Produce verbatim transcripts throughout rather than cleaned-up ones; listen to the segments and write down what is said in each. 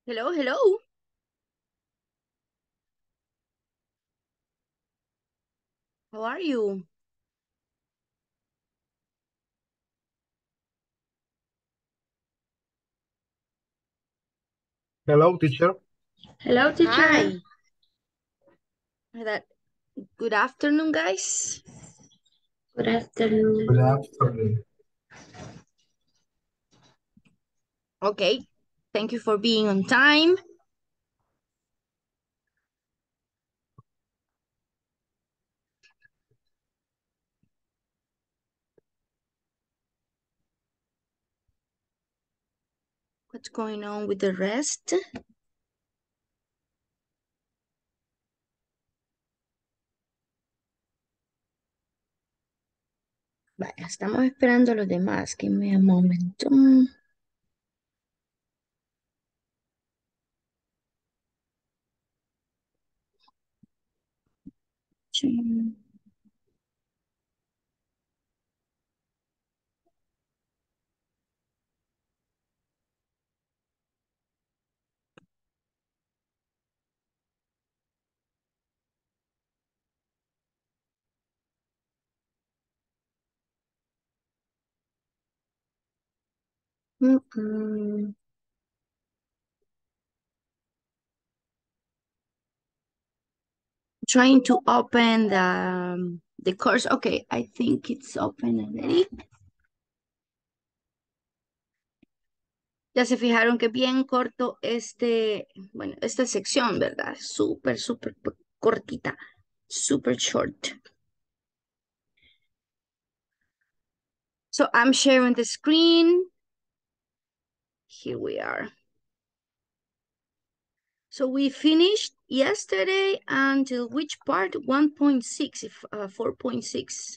Hello, hello. How are you? Hello, teacher. Hello, teacher. Hi. That good afternoon, guys. Good Good afternoon. afternoon. Okay. Thank you for being on time. What's going on with the rest? Vaya, estamos esperando a los demás. Give me a moment. Mm, chin. Mm, mm. Trying to open the um, the course. Okay, I think it's open already. Ya se fijaron que bien corto este, bueno, esta sección, ¿verdad? Súper, súper p- cortita. Super short. So I'm sharing the screen. Here we are. So we finished yesterday until which part? one point six, if uh, four point six,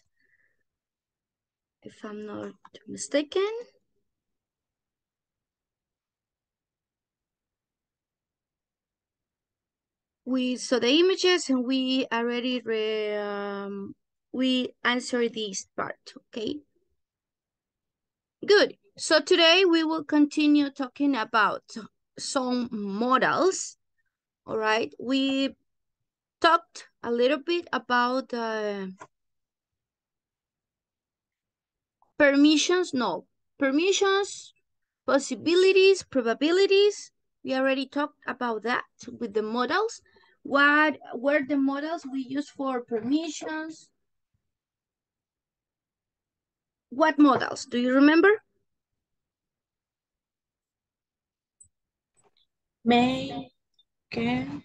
if I'm not mistaken. We saw the images and we already re, um, we answered this part, okay? Good. So today we will continue talking about some models. All right. We talked a little bit about uh, permissions. No, permissions, possibilities, probabilities. We already talked about that with the models. What were the models we use for permissions? What models? Do you remember? May, can,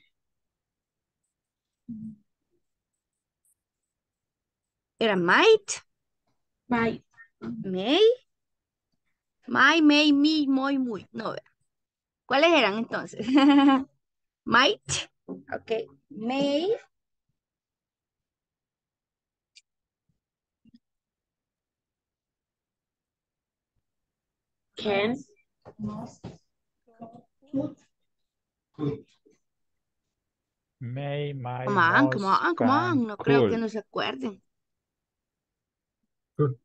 Era might, might. may, my, may, me, muy, muy. No, ¿cuáles eran entonces? Might, okay, may, Can. May, come might, on, come must, on, come can, on, no creo que could. no se acuerden. Good.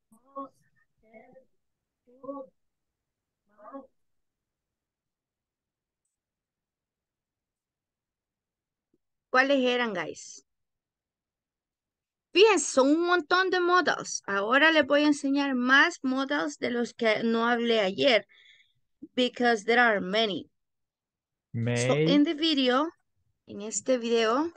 ¿Cuáles eran, guys? Fíjense, son un montón de models. Ahora les voy a enseñar más models de los que no hablé ayer, because there are many. So, May, in the video, en este video,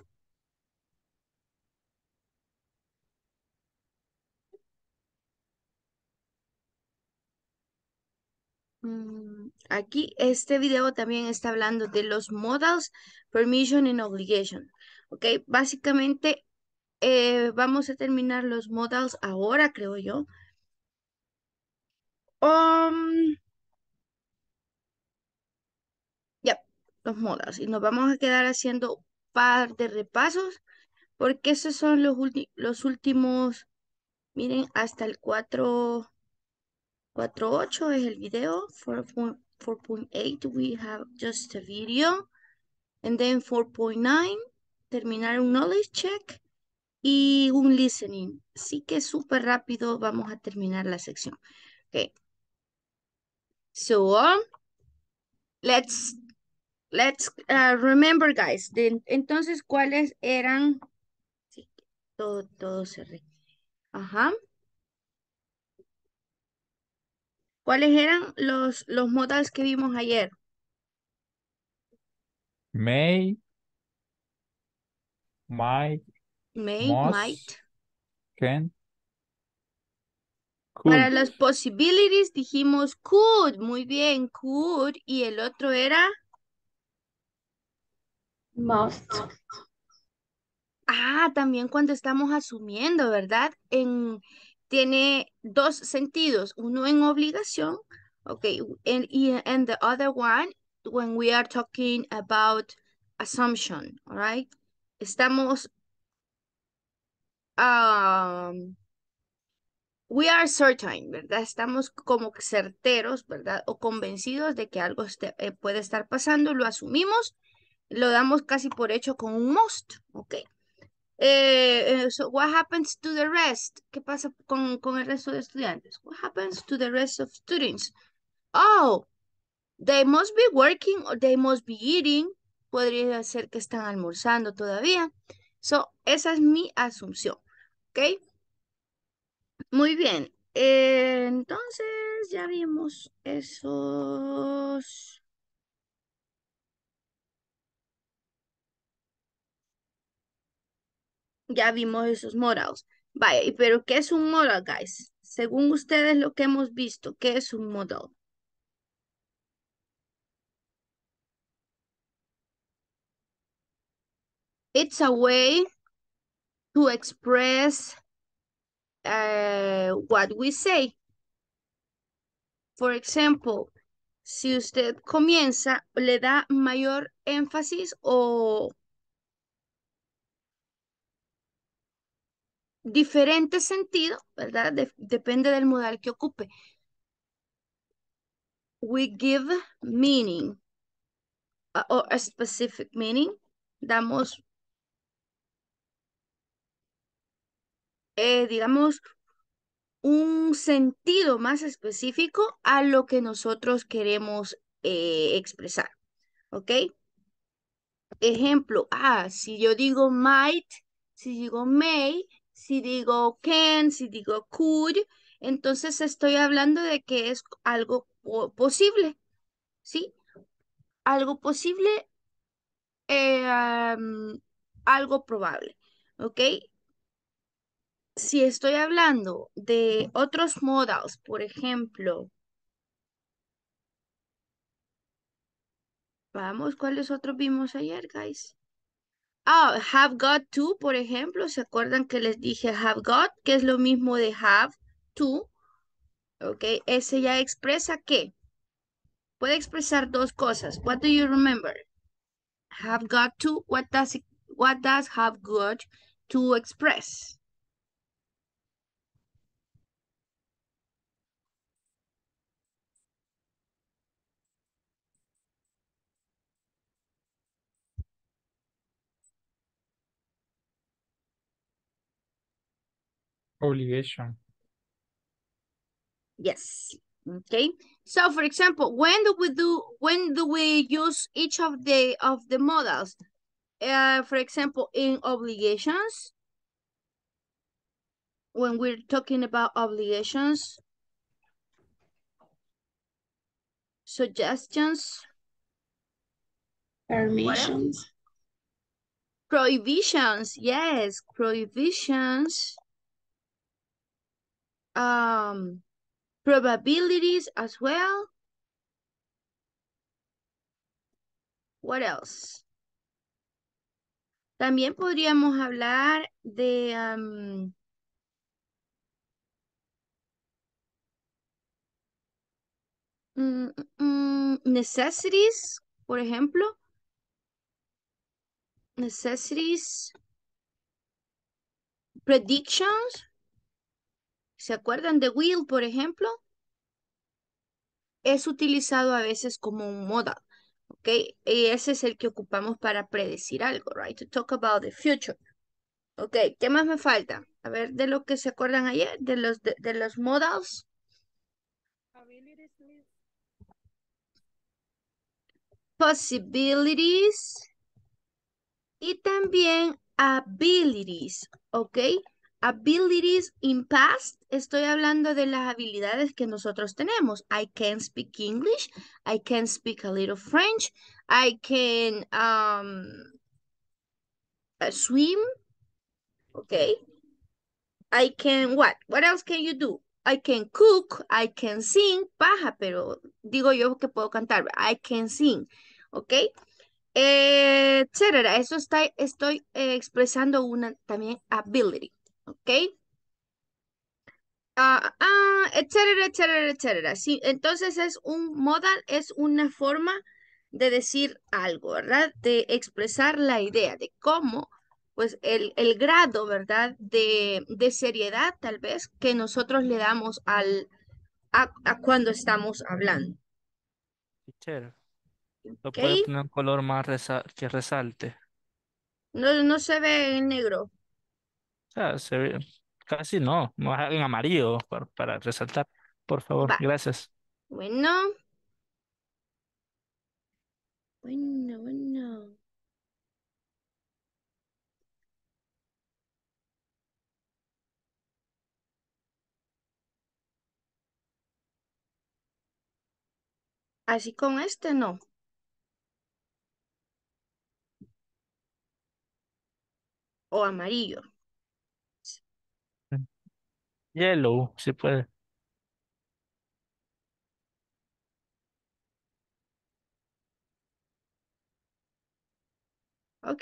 mm, aquí este video también está hablando de los models, permission and obligation. Ok, básicamente eh, vamos a terminar los models ahora, creo yo. Um, ya, los models. Y nos vamos a quedar haciendo un par de repasos, porque esos son los, ulti- los últimos, miren, hasta el cuatro cuatro ocho es el video, four point eight we have just a video, and then four point nine, terminar un knowledge check y un listening. Así que súper rápido vamos a terminar la sección. Ok, so um, let's let's uh, remember, guys. De- entonces, ¿cuáles eran? Sí, todo, todo se re... Ajá. ¿Cuáles eran los, los modals que vimos ayer? May, might, May, must, might. can, Para could. las possibilities dijimos could, muy bien, could. Y el otro era, Must. ah, también cuando estamos asumiendo, ¿verdad? En, tiene dos sentidos, uno en obligación, ok, and, y and the other one when we are talking about assumption, all right? Estamos, um, we are certain, ¿verdad? Estamos como certeros, ¿verdad? O convencidos de que algo este- eh, puede estar pasando, lo asumimos, lo damos casi por hecho con un must, ¿ok? Eh, eh, so what happens to the rest? ¿Qué pasa con, con el resto de estudiantes? What happens to the rest of students? Oh, they must be working or they must be eating. Podría ser que están almorzando todavía. So, esa es mi asunción, ¿ok? Muy bien. Eh, entonces ya vimos esos. Ya vimos esos modals. Vaya, ¿y pero qué es un modal, guys? Según ustedes lo que hemos visto, ¿qué es un modal? It's a way to express uh, what we say. For example, si usted comienza, le da mayor énfasis o diferente sentido, ¿verdad? De- depende del modal que ocupe. We give meaning uh, or a specific meaning. Damos, eh, digamos, un sentido más específico a lo que nosotros queremos eh, expresar. ¿Ok? Ejemplo, ah, si yo digo might, si digo may, si digo can, si digo could, entonces estoy hablando de que es algo po- posible, ¿sí? Algo posible, eh, am, algo probable, ¿ok? Si estoy hablando de otros modals, por ejemplo, vamos, ¿cuáles otros vimos ayer, guys? Ah, have got to, por ejemplo, ¿se acuerdan que les dije have got, que es lo mismo de have to? Ok, ese ya expresa qué. Puede expresar dos cosas. What do you remember? Have got to, what does it, what does have got to express? Obligation. Yes. Okay. So for example, when do we do when do we use each of the of the models? Uh, for example, in obligations, when we're talking about obligations, suggestions, what else? Permissions. Prohibitions, yes, prohibitions, um, probabilities as well. What else? También podríamos hablar de um, mm, mm, necessities, por ejemplo. Necessities, predictions. ¿Se acuerdan de will, por ejemplo? Es utilizado a veces como un modal, ¿ok? Y ese es el que ocupamos para predecir algo, right? To talk about the future. Ok, ¿qué más me falta? A ver, de lo que se acuerdan ayer, de los, de, de los modals. possibilities y también abilities, ¿ok? Abilities in past, estoy hablando de las habilidades que nosotros tenemos. I can speak English, I can speak a little French, I can um, uh, swim, ¿ok? I can, what? What else can you do? I can cook, I can sing, paja, pero digo yo que puedo cantar. I can sing, ¿ok? Eh, etcétera. Eso está, estoy eh, expresando una también ability, ¿ok? Ah, ah, etcétera, etcétera, etcétera. Sí, entonces es un modal, es una forma de decir algo, ¿verdad? De expresar la idea de cómo, pues el, el grado, ¿verdad? De, de seriedad, tal vez, que nosotros le damos al, a, a cuando estamos hablando, Teacher, lo ¿ok? puede poner un color más resa- que resalte. No, no se ve en negro. O sea, se ve, casi no, más en amarillo para, para resaltar. Por favor, Va, gracias. bueno, bueno, bueno. Así con este no. O amarillo. Yellow, si puede. ¿Ok?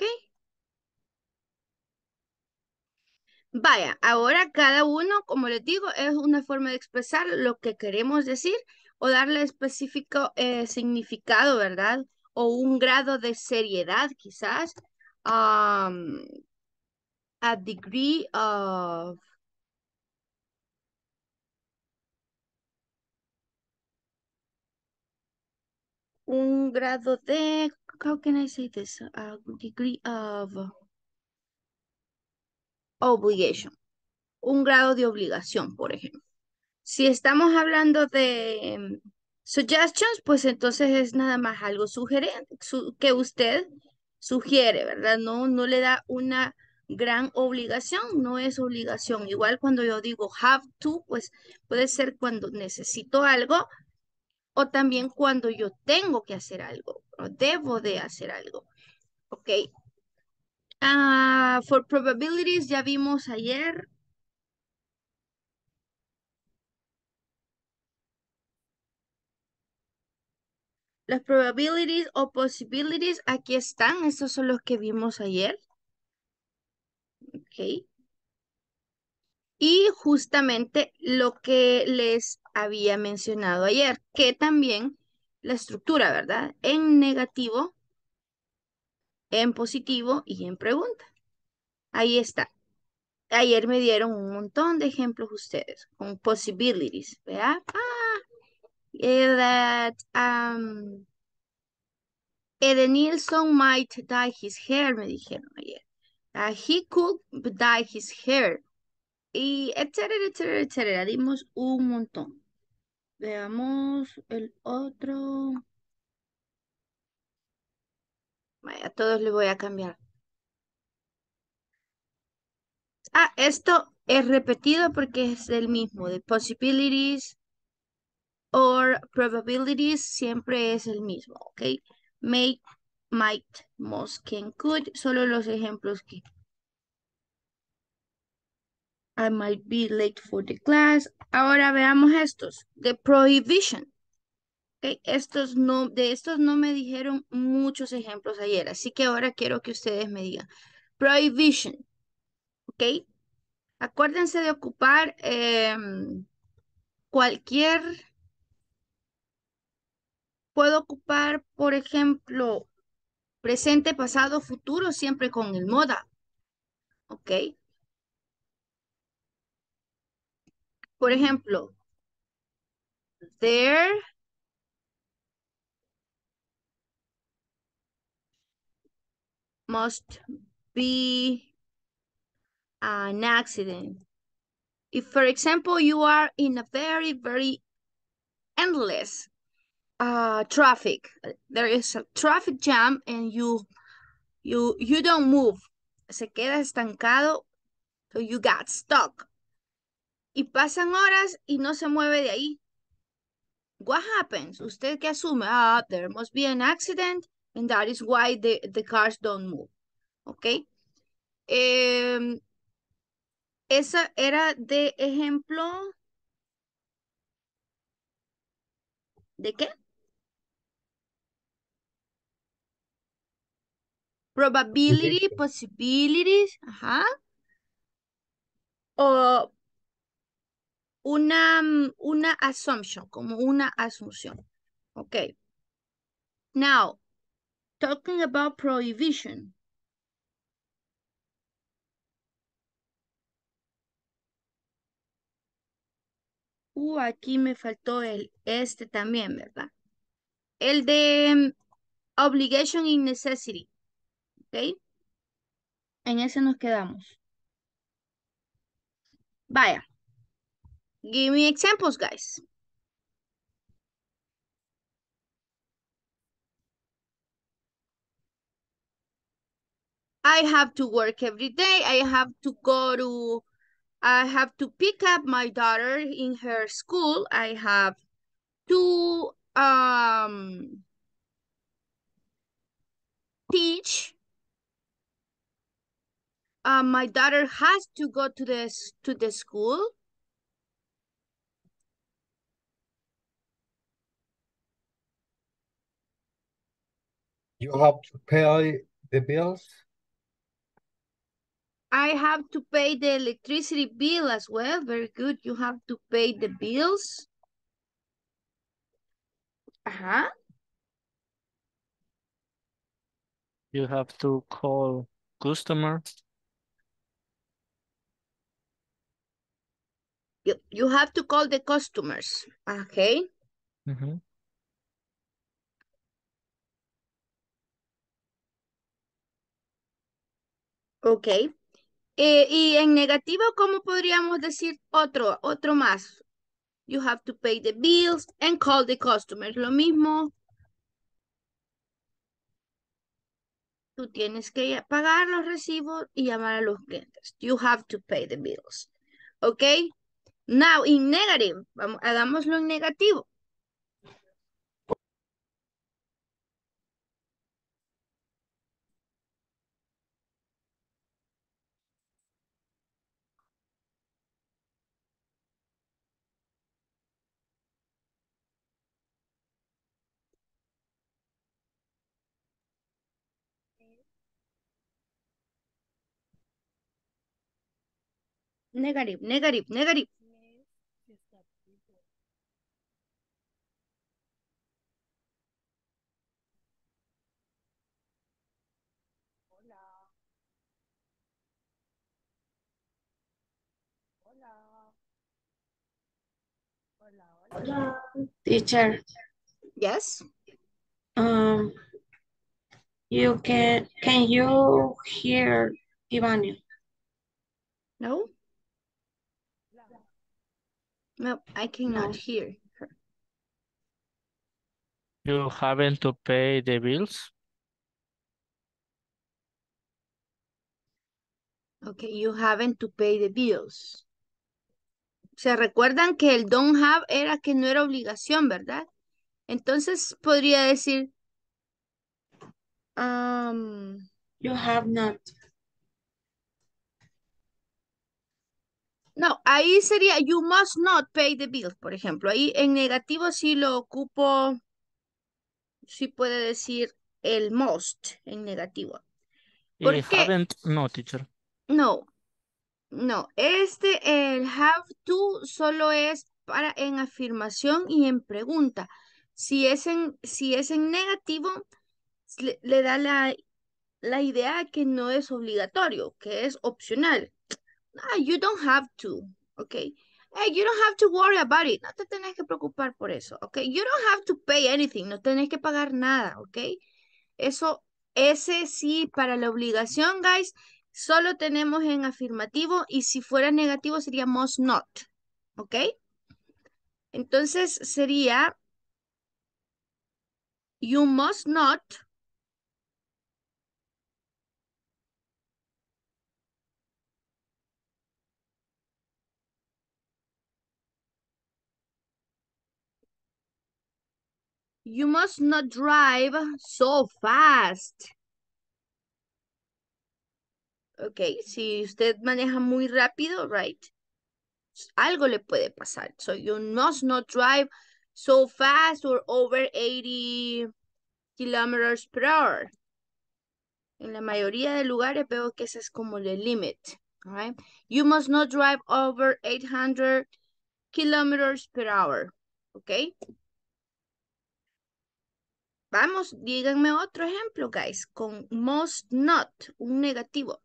Vaya, ahora cada uno, como les digo, es una forma de expresar lo que queremos decir o darle específico eh, significado, ¿verdad? O un grado de seriedad, quizás. Um, a degree of un grado de, how can I say this? A degree of obligation. Un grado de obligación, por ejemplo. Si estamos hablando de em, suggestions, pues entonces es nada más algo sugerente, su- que usted sugiere, ¿verdad? No, no le da una gran obligación, no es obligación. Igual cuando yo digo have to, pues puede ser cuando necesito algo o también cuando yo tengo que hacer algo o debo de hacer algo, ¿ok? Ah, for probabilities ya vimos ayer. Las probabilities o possibilities aquí están. Estos son los que vimos ayer. Ok. Y justamente lo que les había mencionado ayer, que también la estructura, ¿verdad? En negativo, en positivo y en pregunta. Ahí está. Ayer me dieron un montón de ejemplos ustedes con possibilities, ¿verdad? Ah, eh, that, um, Edenilson might dye his hair, me dijeron ayer. Uh, he could dye his hair. Y etcétera, etcétera, etcétera. Dimos un montón. Veamos el otro. Vaya, a todos les voy a cambiar. Ah, esto es repetido porque es el mismo. De possibilities or probabilities siempre es el mismo, ¿ok? Make, might, must, can, could. Solo los ejemplos que I might be late for the class. Ahora veamos estos. The prohibition. Ok, estos no, de estos no me dijeron muchos ejemplos ayer, así que ahora quiero que ustedes me digan. Prohibition. ¿Ok? Acuérdense de ocupar em, cualquier, puedo ocupar, por ejemplo, presente, pasado, futuro, siempre con el moda. ¿Ok? Por ejemplo, there must be an accident. If, for example, you are in a very, very endless uh, traffic. There is a traffic jam and you, you, you don't move. Se queda estancado, so you got stuck. Y pasan horas y no se mueve de ahí. What happens? ¿Usted qué asume? Ah, there must be an accident and that is why the, the cars don't move. ¿Ok? Eh, esa era de ejemplo. ¿De qué? Probability, Prediction. possibilities, ajá. O una, mm, una assumption, como una asunción. Ok. Now, talking about prohibition. Uh, aquí me faltó el este también, ¿verdad? El de mm, obligation y necessity. ¿Ok? En ese nos quedamos. Vaya. Give me examples, guys. I have to work every day. I have to go to, I have to pick up my daughter in her school. I have to um, teach. Uh, my daughter has to go to this to the school. You have to pay the bills. I have to pay the electricity bill as well. Very good. You have to pay the bills. Uh-huh. You have to call customer. You, you have to call the customers. Okay. Mhm. Ok. Eh, y en negativo, ¿cómo podríamos decir otro, otro más? You have to pay the bills and call the customers. Lo mismo. Tú tienes que pagar los recibos y llamar a los clientes. You have to pay the bills. Ok. Now, in negative. Vamos, hagámoslo en negativo. Negative, negative, negative. Teacher, Yes. um, you can, can you hear Ivania? No. No, I cannot No. hear her. You haven't to pay the bills. Okay, you haven't to pay the bills. Se recuerdan que el don't have era que no era obligación, ¿verdad? Entonces podría decir, um, You have not. no, ahí sería you must not pay the bills, por ejemplo. Ahí en negativo sí lo ocupo, sí puede decir el must en negativo. Y ¿Por qué? haven't, no, teacher. No, no. Este, el have to, solo es para en afirmación y en pregunta. Si es en, si es en negativo, le, le da la, la idea que no es obligatorio, que es opcional. Ah, you don't have to, ok. Hey, you don't have to worry about it. No te tenés que preocupar por eso, ok. You don't have to pay anything. No tenés que pagar nada, ok. Eso, ese sí, para la obligación, guys, solo tenemos en afirmativo y si fuera negativo sería must not, ok. Entonces sería You must not You must not drive so fast. Ok, si usted maneja muy rápido, right, algo le puede pasar. So you must not drive so fast or over eighty kilometers per hour. En la mayoría de lugares veo que ese es como el límite. Right? You must not drive over eight hundred kilometers per hour. Ok. Vamos, díganme otro ejemplo, guys, con must not, un negativo.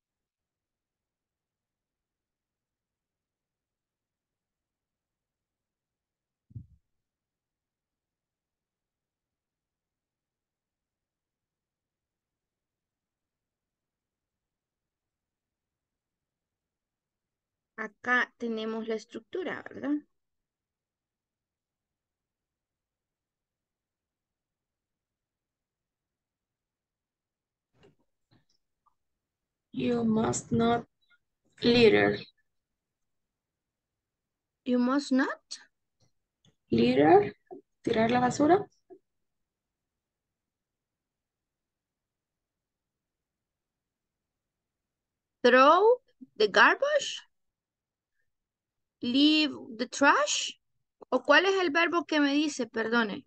Acá tenemos la estructura, ¿verdad? You must not litter. You must not Litter, tirar la basura. throw the garbage, leave the trash. ¿O cuál es el verbo que me dice? Perdone.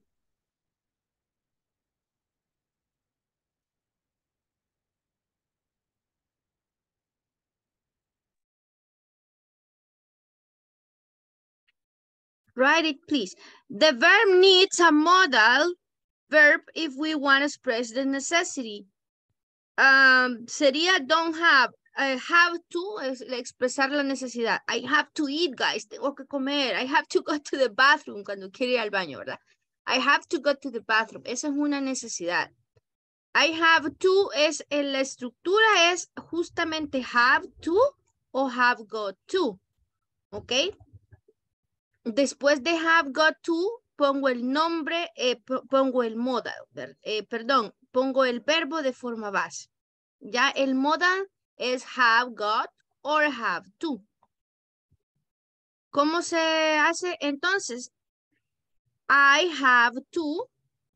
Write it, please. The verb needs a modal verb if we want to express the necessity. Um, sería don't have. I have to es expresar la necesidad. I have to eat, guys. Tengo que comer. I have to go to the bathroom cuando quiere ir al baño, ¿verdad? I have to go to the bathroom. Esa es una necesidad. I have to es, en la estructura es justamente have to o have got to. ¿Ok? Después de have got to, pongo el nombre, eh, pongo el modal, eh, perdón, pongo el verbo de forma base. Ya el modal es have got or have to. ¿Cómo se hace? Entonces, I have to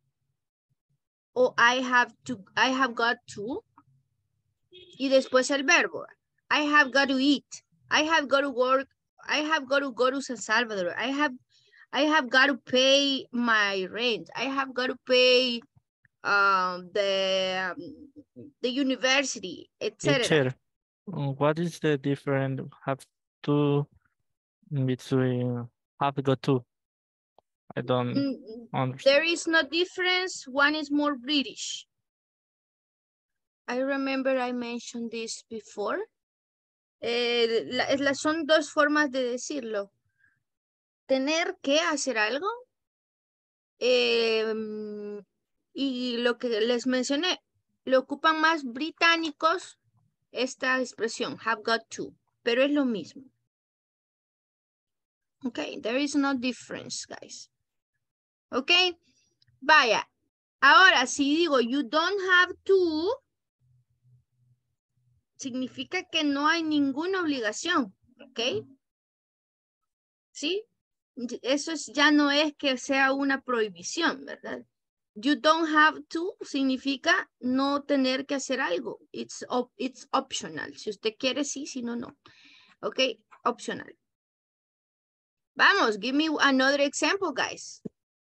o I have to, I have got to. Y después el verbo. I have got to eat. I have got to work. I have got to go to San Salvador. I have I have got to pay my rent. I have got to pay um, the um, the university, et cetera. Teacher, uh, what is the difference have to between have got to? I don't Mm, understand. There is no difference. One is more British. I remember I mentioned this before. Eh, la, la, son dos formas de decirlo. Tener que hacer algo. Eh, y lo que les mencioné, lo ocupan más británicos esta expresión, have got to, pero es lo mismo. Ok, there is no difference, guys. Ok, vaya. Ahora, si digo you don't have to, significa que no hay ninguna obligación. Ok. ¿Sí? Eso es, ya no es que sea una prohibición, ¿verdad? You don't have to significa no tener que hacer algo. It's, op it's optional. Si usted quiere, sí, si no, no. Ok, optional. Vamos, give me another example, guys.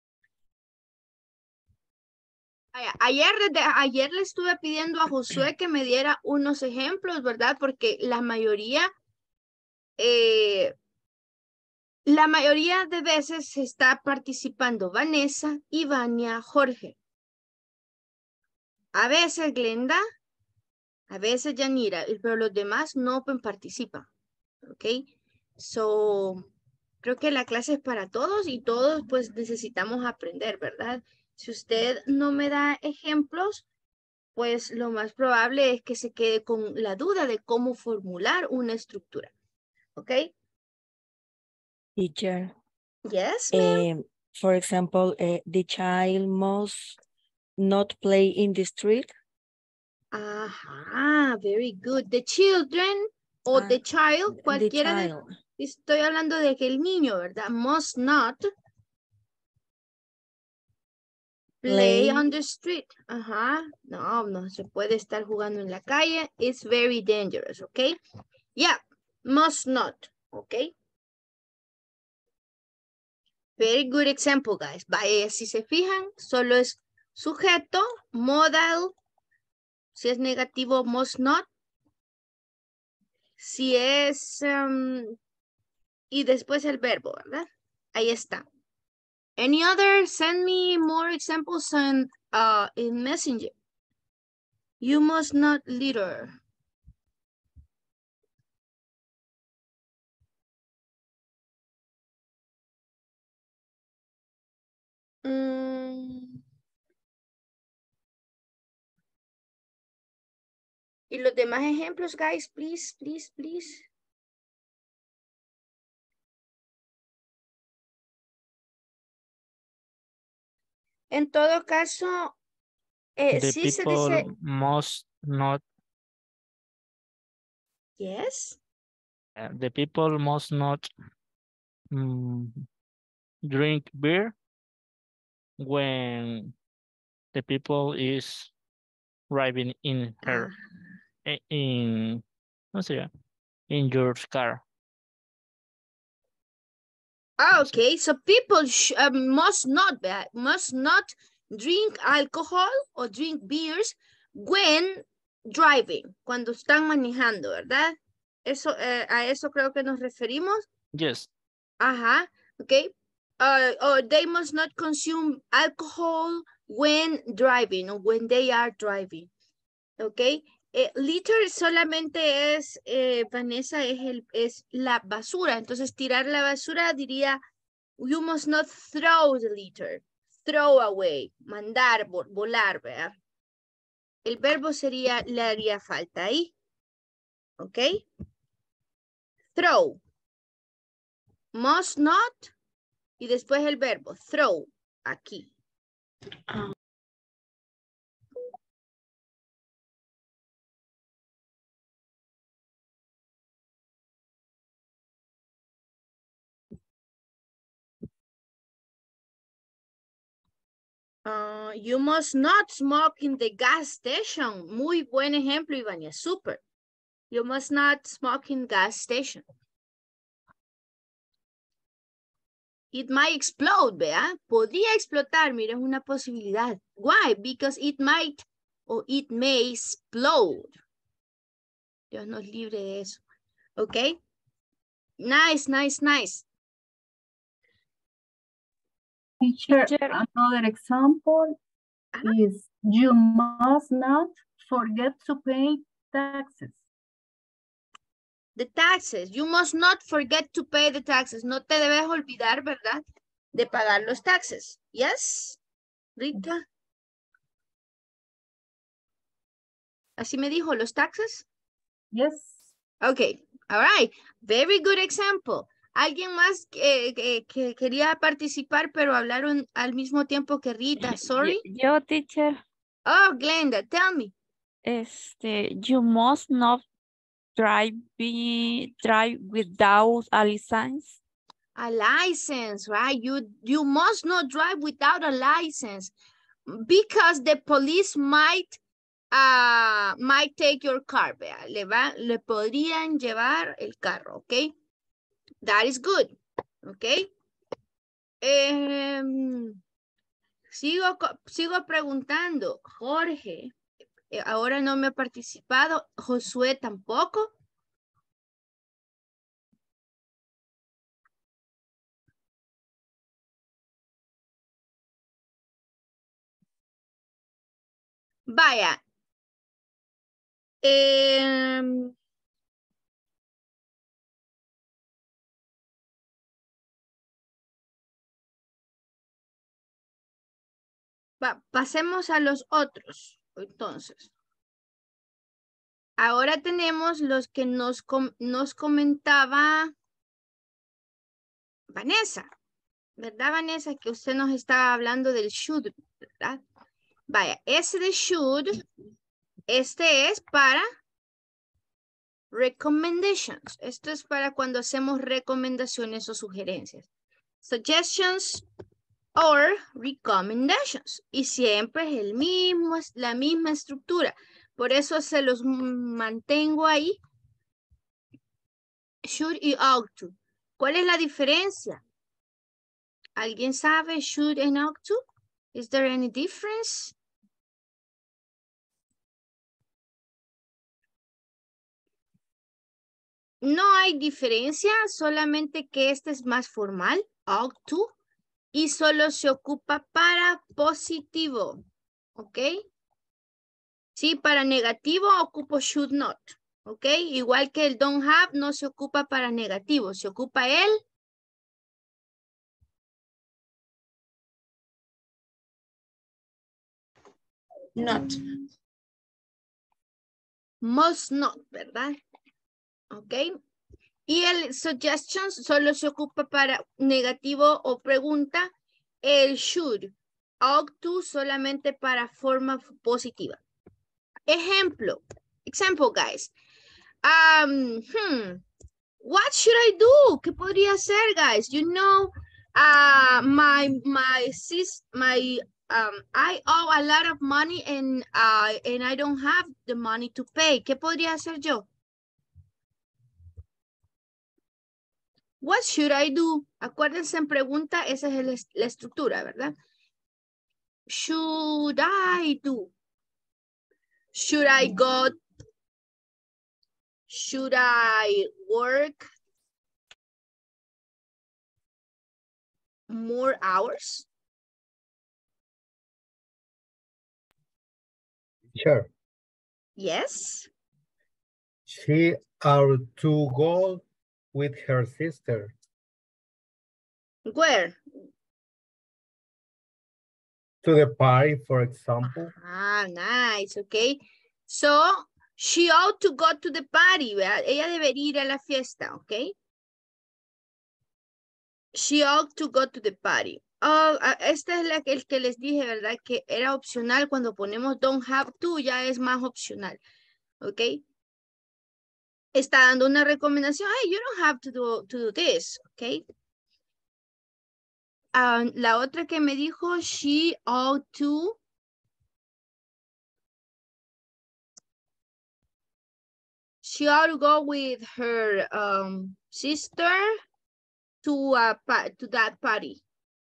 Ayer, desde, ayer le estuve pidiendo a Josué que me diera unos ejemplos, ¿verdad? Porque la mayoría, eh, la mayoría de veces está participando Vanessa, Ivania, Jorge. A veces Glenda, a veces Yanira, pero los demás no participan. ¿Ok? So, creo que la clase es para todos y todos pues necesitamos aprender, ¿verdad? Si usted no me da ejemplos, pues lo más probable es que se quede con la duda de cómo formular una estructura. ¿Ok? Teacher. Yes, ma'am. Um, for example, uh, the child must not play in the street. Ajá, very good. The children o Ah, the child, The cualquiera de... child. Estoy hablando de que el niño, ¿verdad? Must not play Play. on the street. Ajá. No, no se puede estar jugando en la calle. It's very dangerous, ¿ok? Yeah, must not, ¿ok? Very good example, guys. Vaya, si se fijan, solo es sujeto, modal. Si es negativo, must not. Si es... um, y después el verbo, ¿verdad? Ahí está. Any other? Send me more examples in, uh, in Messenger. You must not litter. Mm. Y los demás ejemplos, guys, please, please, please. En todo caso, eh, The sí se people dice, must not, yes. uh, the people must not mm, drink beer when the people is driving in her, Ah, eh, in, no sé, in your car. Ah, okay, so people sh uh, must not uh, must not drink alcohol or drink beers when driving, cuando están manejando, ¿verdad? Eso, eh, a eso creo que nos referimos. Yes. Ajá, okay. Uh, or they must not consume alcohol when driving or when they are driving. Okay. Eh, litter solamente es, eh, Vanessa, es, el, es la basura. Entonces, tirar la basura diría, you must not throw the litter. Throw away, mandar, volar, ¿verdad? El verbo sería, le haría falta ahí. ¿Ok? Throw. Must not. Y después el verbo, throw, aquí. Ah, Uh, you must not smoke in the gas station. Muy buen ejemplo, Ivania. Super. You must not smoke in gas station. It might explode, ¿vea? Podría explotar, mira, es una posibilidad. Why? Because it might or it may explode. Dios nos libre de eso. ¿Ok? Nice, nice, nice. Teacher, Teacher. another example Ah. is you must not forget to pay taxes. The taxes. You must not forget to pay the taxes. No te debes olvidar, ¿verdad? De pagar los taxes. Yes, Rita. Así me dijo, los taxes. Yes. Okay, all right. Very good example. ¿Alguien más que, que, que quería participar pero hablaron al mismo tiempo que Rita? Sorry. Yo, teacher, Oh, Glenda, tell me. este, you must not drive, be, drive without a license. A license, right? You, you must not drive without a license because the police might, uh, might take your car. Vea. Le, va, le podrían llevar el carro, ¿ok? That is good, ¿ok? Um, sigo, sigo preguntando. Jorge, eh, ahora no me ha participado. Josué tampoco. Vaya. Eh, va, pasemos a los otros. Entonces. Ahora tenemos los que nos, com nos comentaba Vanessa. ¿Verdad, Vanessa? Que usted nos estaba hablando del should, ¿verdad? Vaya, ese de should, este es para recommendations. Esto es para cuando hacemos recomendaciones o sugerencias. Suggestions or recommendations. Y siempre es el mismo, es la misma estructura. Por eso se los mantengo ahí. Should y ought to. ¿Cuál es la diferencia? ¿Alguien sabe should and ought to? Is there any difference? No hay diferencia, solamente que este es más formal, ought to, y solo se ocupa para positivo, ¿ok? Sí, para negativo ocupo should not, ¿ok? Igual que el don't have no se ocupa para negativo, se ocupa el Not. must not, ¿verdad? ¿Ok? Y el suggestions solo se ocupa para negativo o pregunta. El should, ought to solamente para forma positiva. Ejemplo. Example, guys. Um, hmm. What should I do? ¿Qué podría hacer, guys? You know, uh, my, my sis, my, um, I owe a lot of money and, uh, and I don't have the money to pay. ¿Qué podría hacer yo? What should I do? Acuérdense en pregunta, esa es el, la estructura, ¿verdad? Should I do? Should I go? Should I work more hours? Sure. Yes. She ought to go with her sister. Where? To the party, for example. Ah, nice, okay. So, she ought to go to the party, ¿verdad? Ella debería ir a la fiesta, okay? She ought to go to the party. Oh, este es la, el que les dije, ¿verdad? Que era opcional. Cuando ponemos don't have to, ya es más opcional, okay? Está dando una recomendación. Hey, you don't have to do, to do this, okay? Um, la otra que me dijo, she ought to. She ought to go with her um, sister to, a, to that party.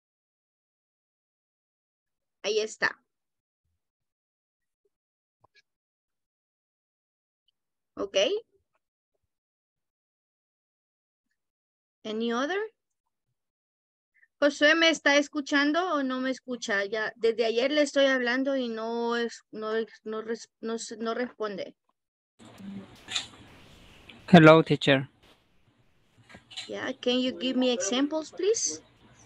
Ahí está. Okay. Any other? Josué, ¿me está escuchando o no me escucha? Ya desde ayer le estoy hablando y no es, no, no, no, no responde. Hello, teacher. Yeah, can you give me examples, please?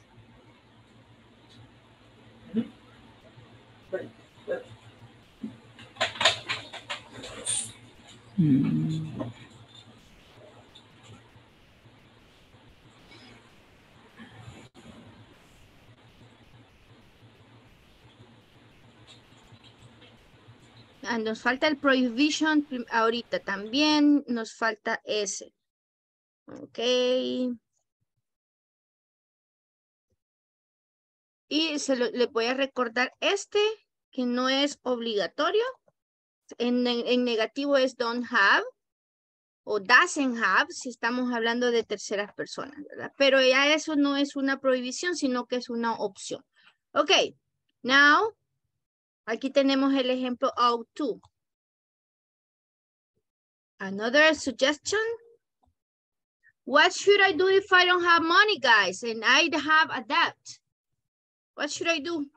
Hmm. Ah, nos falta el prohibition ahorita también, nos falta ese. Ok. Y se lo, le voy a recordar este, que no es obligatorio. En, en, en negativo es don't have o doesn't have, si estamos hablando de terceras personas, ¿verdad? Pero ya eso no es una prohibición, sino que es una opción. Ok, now, aquí tenemos el ejemplo ought to. Another suggestion. What should I do if I don't have money, guys, and I have a debt? What should I do?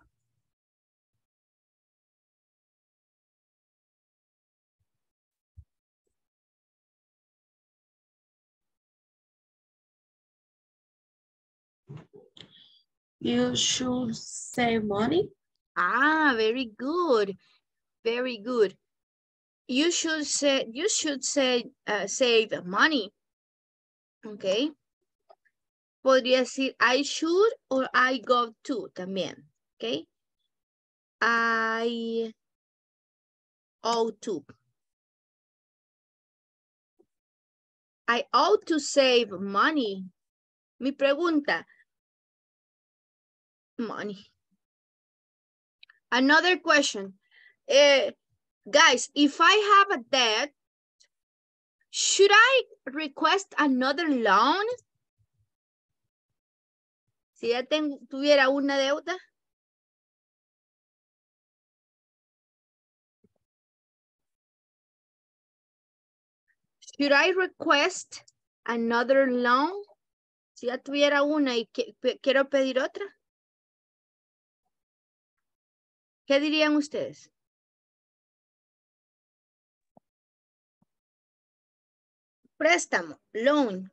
You should save money. Ah, very good. Very good. You should say, you should say, uh, save money. Okay. Podría decir I should or I go to también. Okay. I ought to. I ought to save money. Mi pregunta. Money. Another question. Uh, guys, if I have a debt, should I request another loan? Si ya tengo, tuviera una deuda. Should I request another loan? Si ya tuviera una y que, pe, quiero pedir otra. ¿Qué dirían ustedes? Préstamo, loan.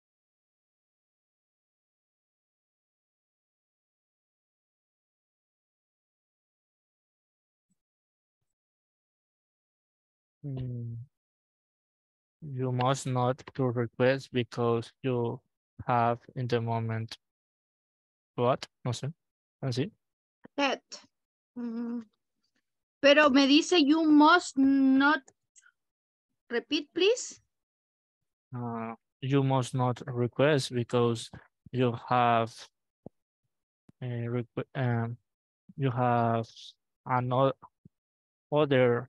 Mm, You must not to request because you have in the moment what? No sé. Así. Debt. Mm. Pero me dice you must not. Repeat, please. Uh, you must not request because you have a requ- um, you have another other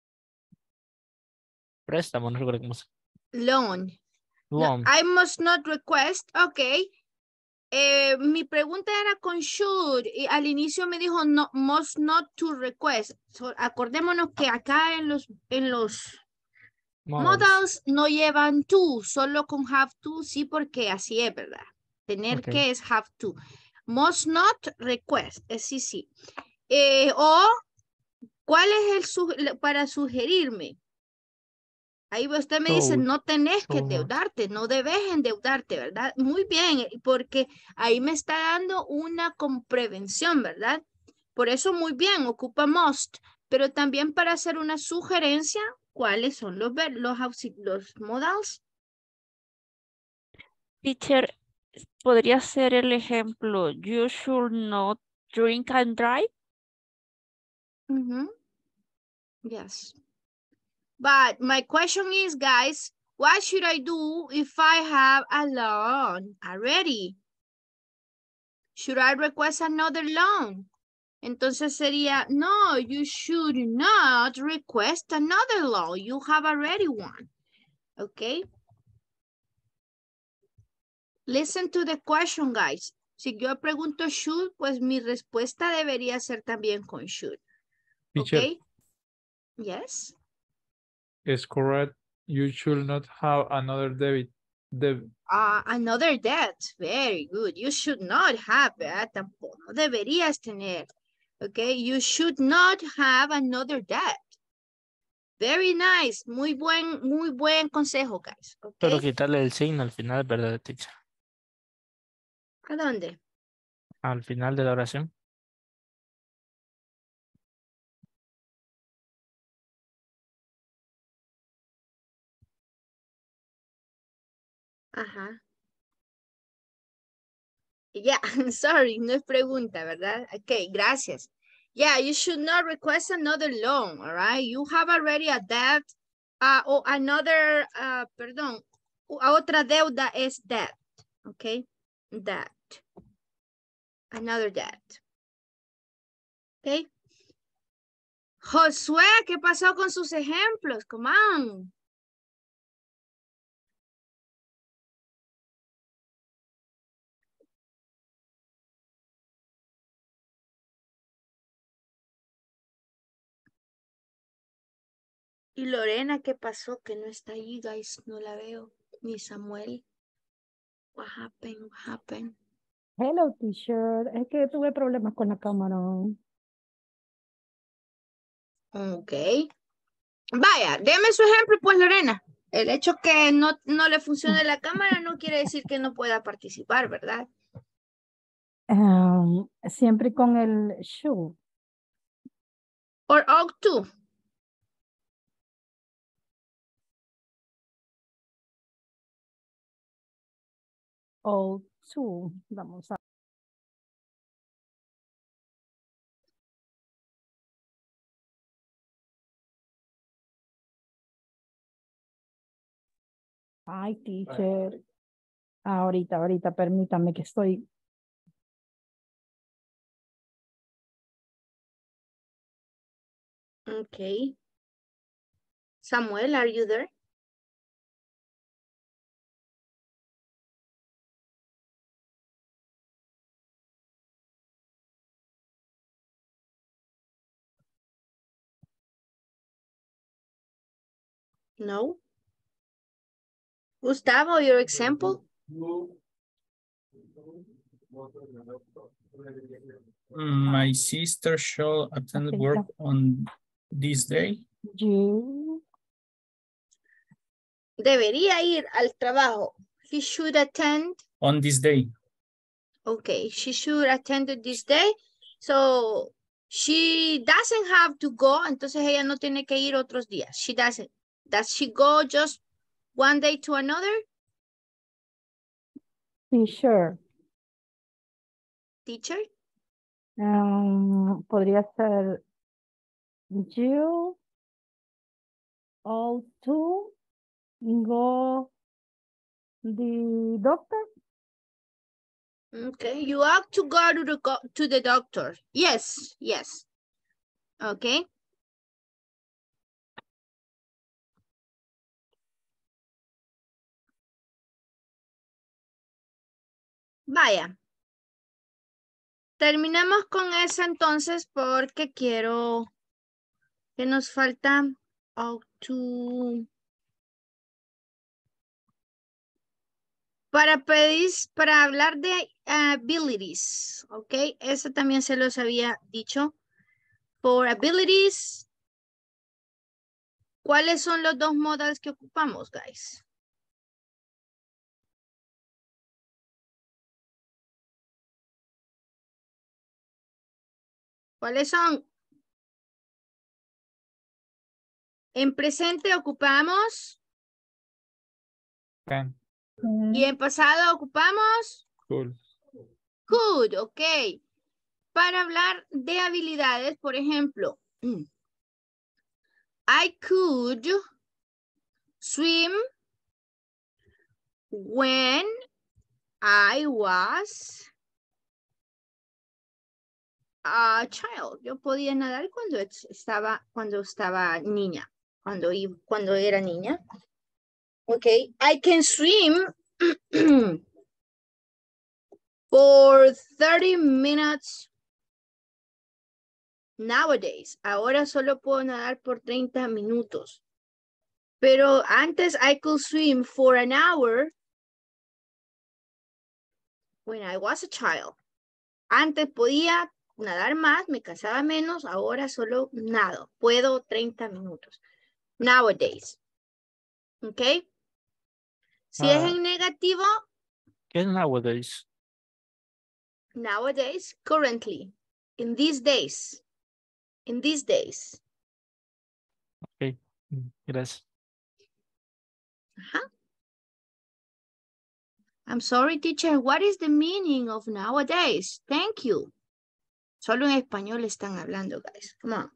préstamo, no recuerdo cómo se Loan. No, loan. I must not request. Ok. Eh, mi pregunta era con should. Y al inicio me dijo no, must not to request. So, acordémonos que acá en los, en los Models. modals no llevan to, solo con have to, sí, porque así es, ¿verdad? Tener Okay. que es have to. Must not request, es sí, sí. Eh, o, ¿cuál es el su para sugerirme? Ahí usted me dice, Should, no tenés que should not. endeudarte, no debes endeudarte, ¿verdad? Muy bien, porque ahí me está dando una con prevención, ¿verdad? Por eso muy bien, ocupa must, pero también para hacer una sugerencia, ¿cuáles son los, ver- los, auxi- los modals? Teacher, podría ser el ejemplo, you should not drink and drive. Mhm. Yes. But my question is, guys, what should I do if I have a loan already? Should I request another loan? Entonces sería, no, you should not request another loan. You have already one. Okay. Listen to the question, guys. Si yo pregunto should, pues mi respuesta debería ser también con should. Teacher, Okay. Yes. is correct. You should not have another debit. Deb Uh, another debt. Very good. You should not have that. Tampoco no deberías tener. Okay. You should not have another debt. Very nice. Muy buen, muy buen consejo, guys. Okay. Pero quitarle el signo al final, ¿verdad, teacher? ¿A dónde? Al final de la oración. Ajá. Yeah, sorry, no es pregunta, ¿verdad? Okay, gracias. Yeah, you should not request another loan, all right? You have already a debt, uh, o another, uh, perdón, a otra deuda es debt, okay? Debt. Another debt. Okay? Josué, ¿qué pasó con sus ejemplos? Come on. Y Lorena, ¿qué pasó? Que no está ahí, guys. No la veo. Ni Samuel. What happened? What happened? Hello, teacher. Es que tuve problemas con la cámara. Ok. Vaya, deme su ejemplo, pues, Lorena. El hecho que no, no le funcione la cámara no quiere decir que no pueda participar, ¿verdad? Um, siempre con el should. Or ought to. O to. Vamos a Ay, teacher. Ahorita, ahorita, permítame que estoy. Okay. Samuel, are you there? No. Gustavo, your example? My sister shall attend Okay, work yeah. on this day. You. Debería ir al trabajo. He should attend. On this day. Okay, she should attend it this day. So, she doesn't have to go. Entonces, ella no tiene que ir otros días. She doesn't. Does she go just one day to another? Teacher. Teacher? Um, podría ser you all to go the doctor. Okay, you have to go to the, go to the doctor. Yes, yes. Okay. Vaya. Terminamos con eso entonces porque quiero que nos falta oh, to... Para pedir, para hablar de uh, abilities, ok, eso también se los había dicho. For abilities, ¿cuáles son los dos modals que ocupamos, guys? ¿Cuáles son? En presente ocupamos. Can. Y en pasado ocupamos. Cool. Could, ok. Para hablar de habilidades, por ejemplo, I could swim when I was a child. Yo podía nadar cuando estaba, cuando estaba niña, cuando, cuando era niña. Okay, I can swim for thirty minutes nowadays. Ahora solo puedo nadar por treinta minutos. Pero antes I could swim for an hour when I was a child. Antes podía nadar más, me cansaba menos, ahora solo nado. Puedo treinta minutos. Nowadays. Okay. Si Ah. es en negativo. ¿Qué es nowadays? Nowadays, currently, in these days, in these days. Ok, gracias. Uh-huh. I'm sorry, teacher, what is the meaning of nowadays? Thank you. Solo en español están hablando, guys. Come on.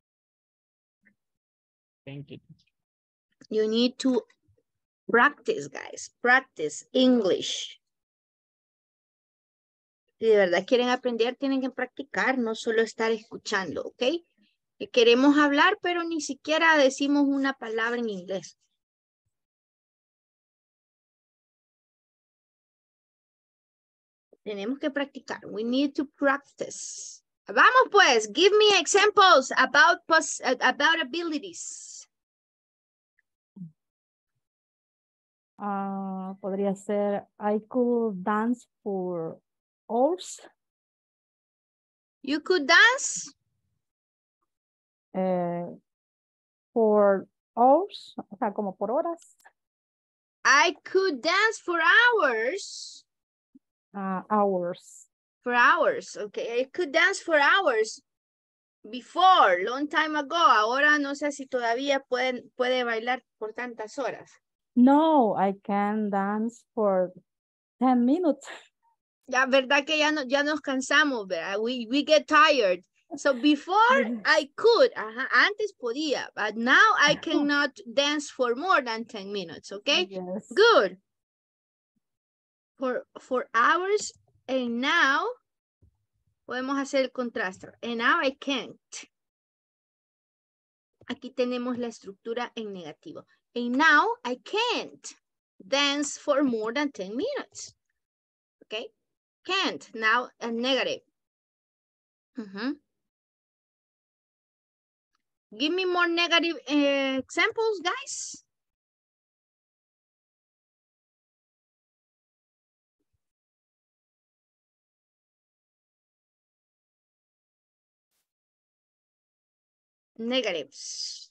Thank you. You need to practice, guys. Practice English. Si de verdad quieren aprender, tienen que practicar, no solo estar escuchando, ¿ok? Que queremos hablar, pero ni siquiera decimos una palabra en inglés. Tenemos que practicar. We need to practice. Vamos pues, give me examples about, about abilities. Uh, podría ser, I could dance for hours. You could dance? Uh, for hours, o sea, como por horas. I could dance for hours. Uh, hours. For hours, okay. I could dance for hours. Before, long time ago. Ahora no sé si todavía pueden, puede bailar por tantas horas. No, I can dance for ten minutes. La verdad que ya, no, ya nos cansamos, ¿verdad? We, we get tired. So before I could, ajá, antes podía, but now I cannot dance for more than ten minutes, okay? Yes. Good. For, for hours, and now, podemos hacer el contraste. And now I can't. Aquí tenemos la estructura en negativo. And now I can't dance for more than ten minutes. Okay? Can't, now a negative. Uh-huh. Give me more negative uh, examples, guys. Negatives.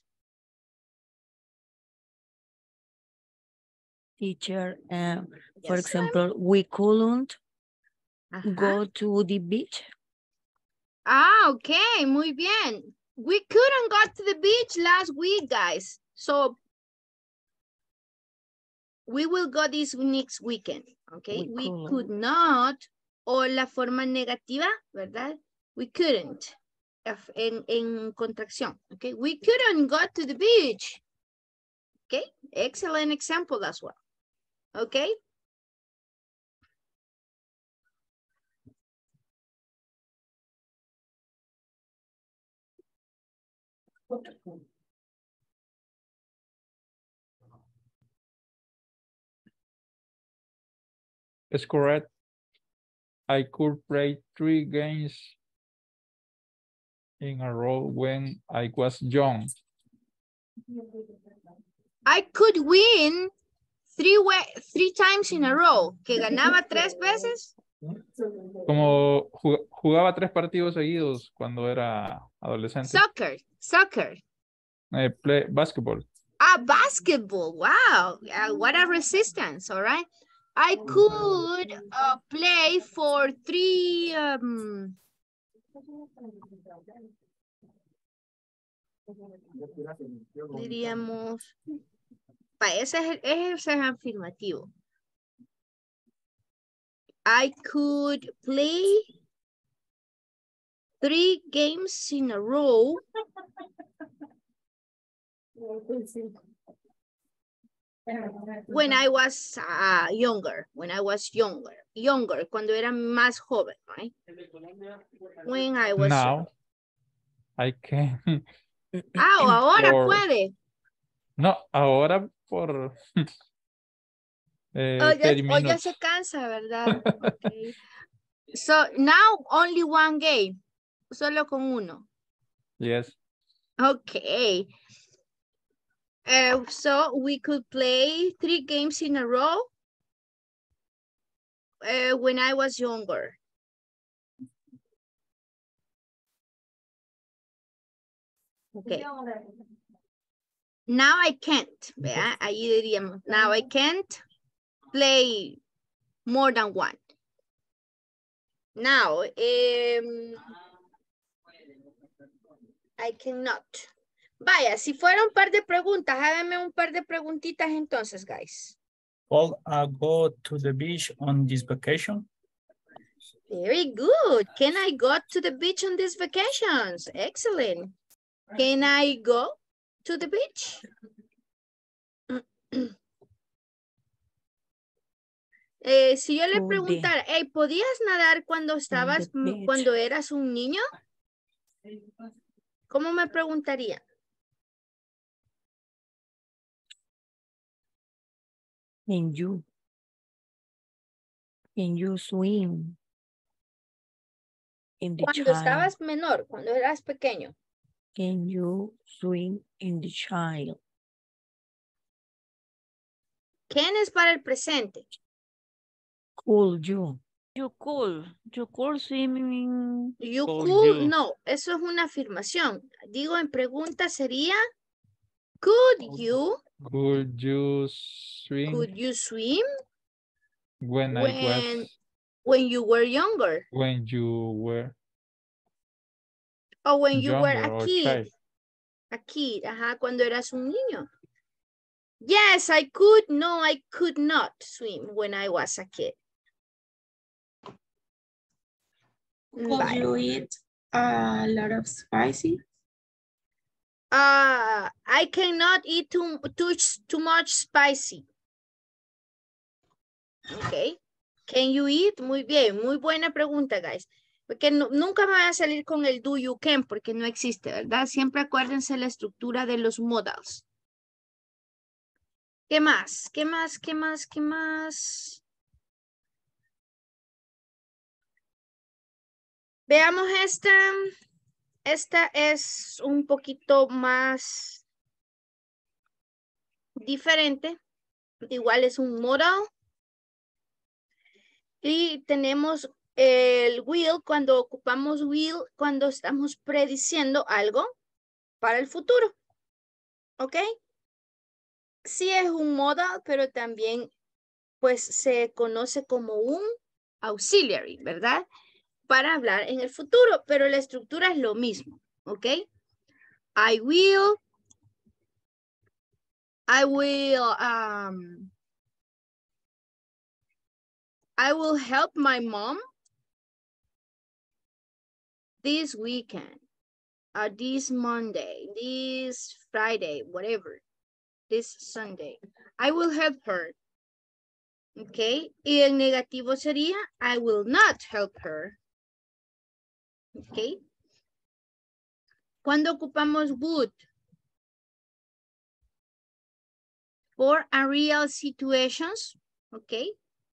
Teacher, uh, for Yes, example, we couldn't Ajá. go to the beach. Ah, okay, muy bien. We couldn't go to the beach last week, guys. So we will go this next weekend, okay? We, We could not, o la forma negativa, ¿verdad? We couldn't, F- en, en contracción, okay? We couldn't go to the beach, okay? Excellent example as well, okay? It's correct. I could play three games in a row when I was young. I could win three, way, three times in a row, que ganaba tres veces. Como ju- jugaba tres partidos seguidos cuando era adolescente. Soccer, soccer. Eh, play basketball. Ah, basketball. Wow. Uh, what a resistance. All right. I could uh, play for three. Um, diríamos. Pa, ese, es, ese es afirmativo. I could play three games in a row. When I was uh, younger, when I was younger, younger, cuando era más joven, right? When I was Now, I can. Ah, o ahora Por- puede. No, ahora por eh, O ya, thirty o ya minutes. se cansa, ¿verdad? Okay. So now only one game, solo con uno. Yes. Okay. Uh, so we could play three games in a row uh, when I was younger. Okay. Now I can't. ¿Vea? Ahí diríamos, now I can't play more than one. Now, um, I cannot. Vaya, si fuera un par de preguntas, háganme un par de preguntitas entonces, guys. All I go to the beach on this vacation? Very good. Can I go to the beach on these vacations? Excellent. Can I go to the beach? eh, si yo le To the- preguntara, hey, ¿podías nadar cuando estabas, the beach. cuando eras un niño? ¿Cómo me preguntaría? Can you, can you swim in the Cuando child? estabas menor, cuando eras pequeño. Can you swim in the child? ¿Quién es para el presente? Could you? You could, you could swim in, You Could could, you? no, eso es una afirmación. Digo, en pregunta sería, could you, Could you swim could you swim when I when, was when you were younger? when you were O when you were younger a or kid. child? A kid, ajá, cuando eras un niño. Yes, I could. No, I could not swim when I was a kid. Could Vale. you eat A lot of spicy. Uh, I cannot eat too, too, too much spicy. Ok. Can you eat? Muy bien, muy buena pregunta, guys. Porque no- nunca me va a salir con el do you can porque no existe, ¿verdad? Siempre acuérdense la estructura de los modals. ¿Qué más? ¿Qué más? ¿Qué más? ¿Qué más? Veamos esta. Esta es un poquito más diferente. Igual es un modal. Y tenemos el will cuando ocupamos will cuando estamos prediciendo algo para el futuro. ¿Ok? Sí es un modal, pero también pues se conoce como un auxiliary, ¿verdad? Para hablar en el futuro, pero la estructura es lo mismo. ¿Ok? I will. I will. Um, I will help my mom this weekend, uh, this Monday, this Friday, whatever, this Sunday. I will help her. Ok. Y el negativo sería I will not help her. Ok. Cuando ocupamos would for unreal situations. Ok.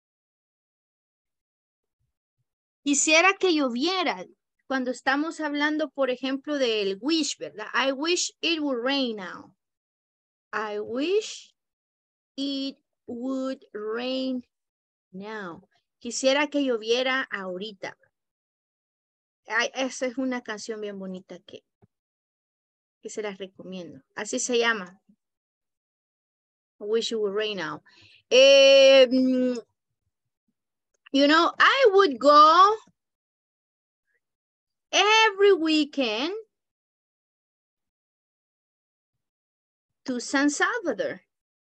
Quisiera que lloviera. Cuando estamos hablando, por ejemplo, del wish, ¿verdad? I wish it would rain now. I wish it would rain now. Quisiera que lloviera ahorita. Ay, esa es una canción bien bonita que, que se las recomiendo. Así se llama. I wish it would rain now. Eh, you know, I would go every weekend to San Salvador.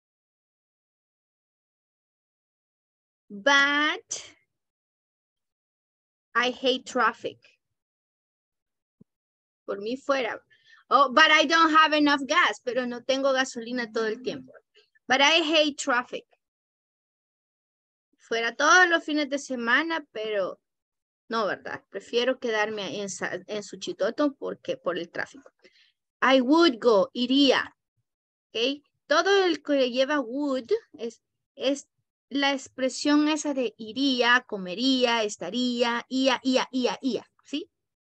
But I hate traffic. Por mí fuera. Oh, but I don't have enough gas, pero no tengo gasolina todo el tiempo. But I hate traffic. Fuera todos los fines de semana, pero no, ¿verdad? Prefiero quedarme en, en Suchitoto porque por el tráfico. I would go, iría. ¿Ok? Todo el que lleva would es, es la expresión esa de iría, comería, estaría, ia, ia, ia, ia. ¿Sí?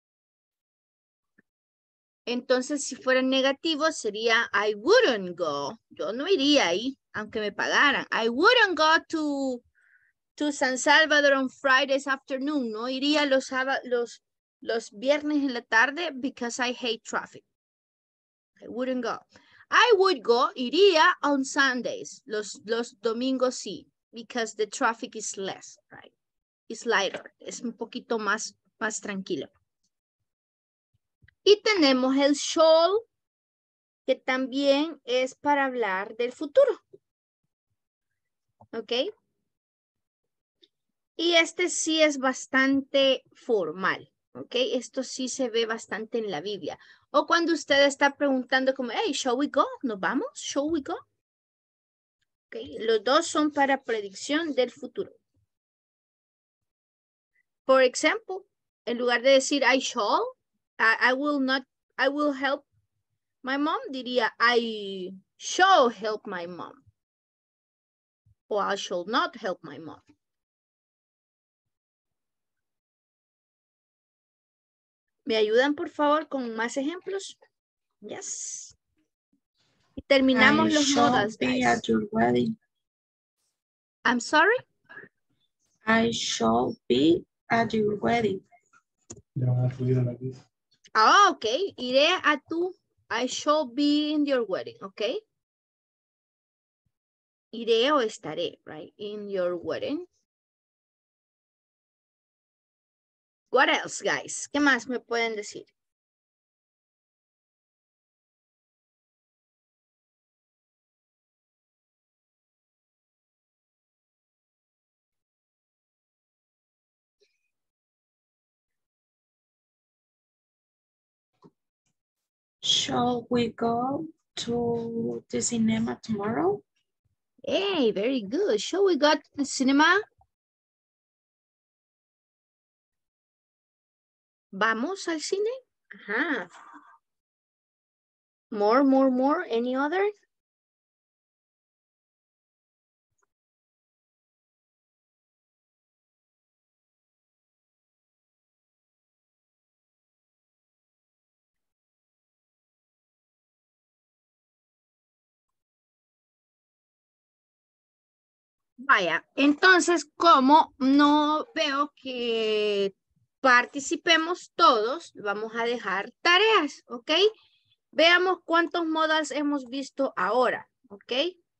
Entonces, si fuera negativo, sería I wouldn't go. Yo no iría ahí, aunque me pagaran. I wouldn't go to, to San Salvador on Fridays afternoon. No iría los, los, los viernes en la tarde because I hate traffic. I wouldn't go. I would go, iría on Sundays. Los, los domingos sí, because the traffic is less, right? It's lighter. Es un poquito más, más tranquilo. Y tenemos el shall, que también es para hablar del futuro. ¿Ok? Y este sí es bastante formal. ¿Ok? Esto sí se ve bastante en la Biblia. O cuando usted está preguntando como, hey, shall we go? ¿Nos vamos? Shall we go? ¿Ok? Los dos son para predicción del futuro. Por ejemplo, en lugar de decir I shall, I, I will not, I will help my mom, diría I shall help my mom. O I shall not help my mom. ¿Me ayudan, por favor, con más ejemplos? Yes. Y terminamos I los shall modals, be guys. at your wedding. I'm sorry? I shall be at your wedding. Ya van a subir a la lista. Ah, ok. Iré a tu, I shall be in your wedding, ok. Iré o estaré, right, in your wedding. What else, guys? ¿Qué más me pueden decir? Shall we go to the cinema tomorrow? Hey, very good. Shall we go to the cinema? ¿Vamos al cine? Ajá. More, more, more. Any other? Vaya, entonces, como no veo que participemos todos, vamos a dejar tareas, ¿ok? Veamos cuántos modals hemos visto ahora, ¿ok?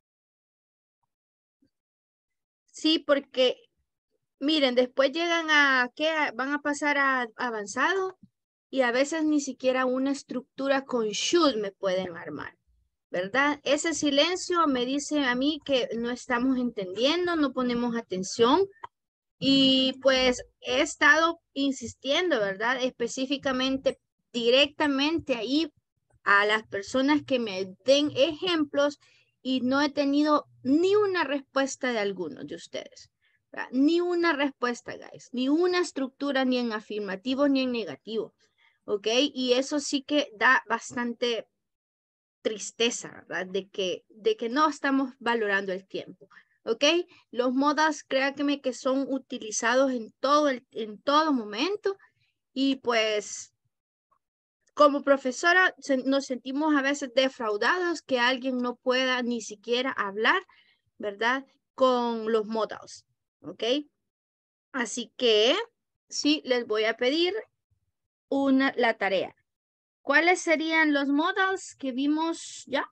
Sí, porque, miren, después llegan a, ¿qué? Van a pasar a avanzado y a veces ni siquiera una estructura con should me pueden armar, ¿verdad? Ese silencio me dice a mí que no estamos entendiendo, no ponemos atención. Y pues he estado insistiendo, ¿verdad? Específicamente, directamente ahí a las personas que me den ejemplos y no he tenido ni una respuesta de algunos de ustedes. ¿Verdad? Ni una respuesta, guys. Ni una estructura ni en afirmativo ni en negativo. ¿Ok? Y eso sí que da bastante tristeza, ¿verdad? De que, de que no estamos valorando el tiempo. ¿Ok? Los modas, créanme que son utilizados en todo, el, en todo momento y pues como profesora se, nos sentimos a veces defraudados que alguien no pueda ni siquiera hablar, ¿verdad? Con los modals, ¿ok? Así que sí, les voy a pedir una, la tarea. ¿Cuáles serían los modals que vimos ya?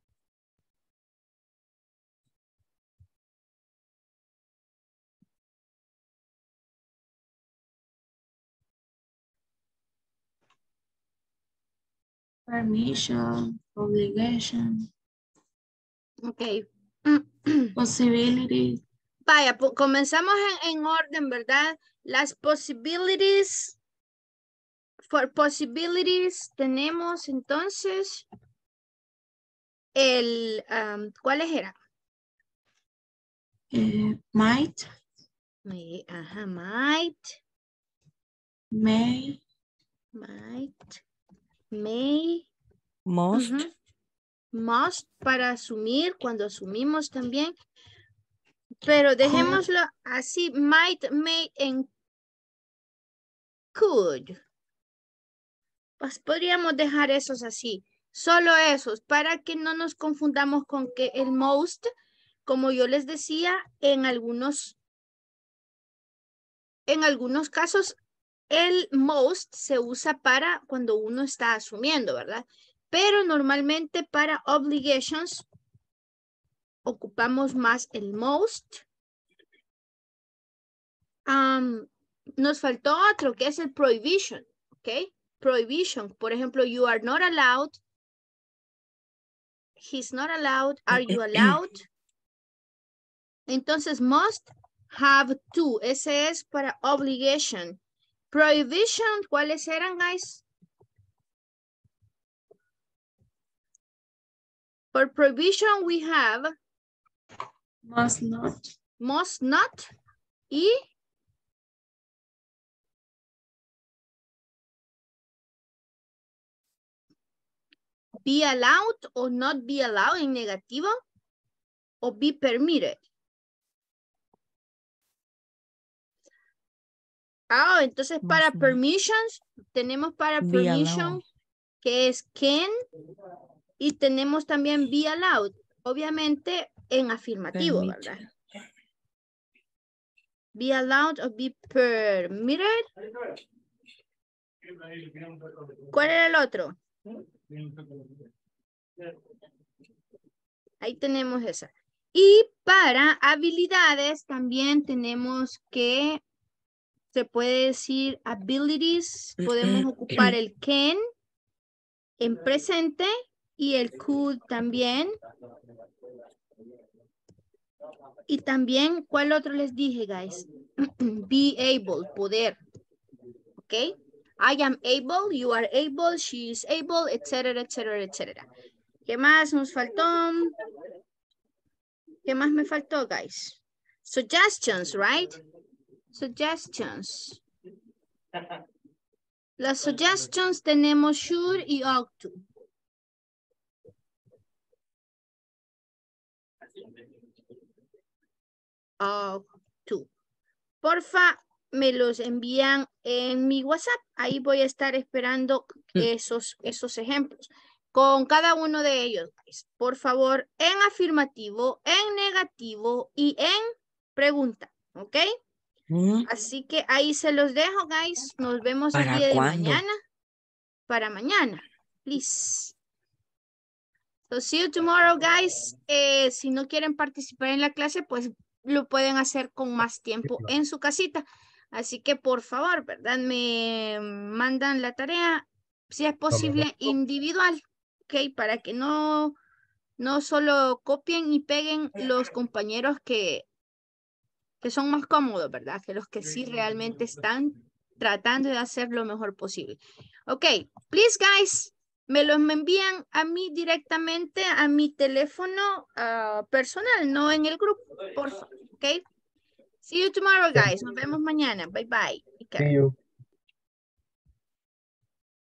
Permission, obligation, Ok. possibility. Vaya, comenzamos en, en orden, ¿verdad? Las possibilities, for possibilities tenemos entonces el, um, ¿cuáles eran? Uh, might, May, ajá, might, may, might, may, Most. uh-huh. Must para asumir, cuando asumimos también. Pero dejémoslo así, might, may, and could. Pues podríamos dejar esos así, solo esos, para que no nos confundamos con que el most, como yo les decía, en algunos, en algunos casos, el most se usa para cuando uno está asumiendo, ¿verdad? Pero normalmente para obligations ocupamos más el most. Um, nos faltó otro que es el prohibition, ¿ok? Prohibition, por ejemplo, you are not allowed, he's not allowed, are you allowed? Entonces, must, have to, ese es para obligation. Prohibition, ¿cuáles eran, guys? For prohibition, we have must not, must not, y be allowed o not be allowed en negativo, o be permitted. Ah, entonces para permissions, tenemos para Be permission, allowed. que es can, y tenemos también be allowed, obviamente en afirmativo, Permit. ¿verdad? Be allowed o be permitted. ¿Cuál era el otro? Ahí tenemos esa. Y para habilidades también tenemos que, se puede decir abilities, podemos ocupar el can en presente y el could también. Y también, ¿cuál otro les dije, guys? Be able, poder. ¿Ok? I am able, you are able, she is able, etcétera, etcétera, etcétera. ¿Qué más nos faltó? ¿Qué más me faltó, guys? Suggestions, right? Suggestions. Las suggestions tenemos should y ought to. Ought to. Porfa, me los envían en mi WhatsApp. Ahí voy a estar esperando esos, esos ejemplos. Con cada uno de ellos, guys. Por favor, en afirmativo, en negativo y en pregunta. ¿Ok? ¿Mm? Así que ahí se los dejo, guys. Nos vemos el ¿Para día de cuándo? mañana. Para mañana. Please. So see you tomorrow, guys. Eh, si no quieren participar en la clase, pues lo pueden hacer con más tiempo en su casita. Así que por favor, ¿verdad? Me mandan la tarea, si es posible, individual. ¿Ok? Para que no, no solo copien y peguen los compañeros que, que son más cómodos, ¿verdad? Que los que sí realmente están tratando de hacer lo mejor posible. Ok, please guys, me los me envían a mí directamente a mi teléfono uh, personal, no en el grupo, por favor, ok. See you tomorrow, guys. Nos vemos mañana. Bye, bye. See you.